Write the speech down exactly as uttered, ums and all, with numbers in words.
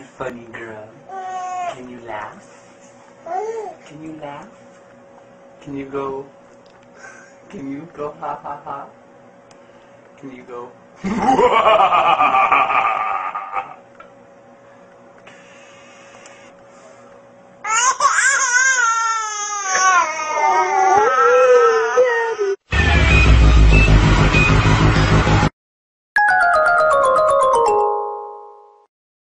funny girl. Can you laugh? Can you laugh? Can you go? Can you go ha ha ha? Can you go?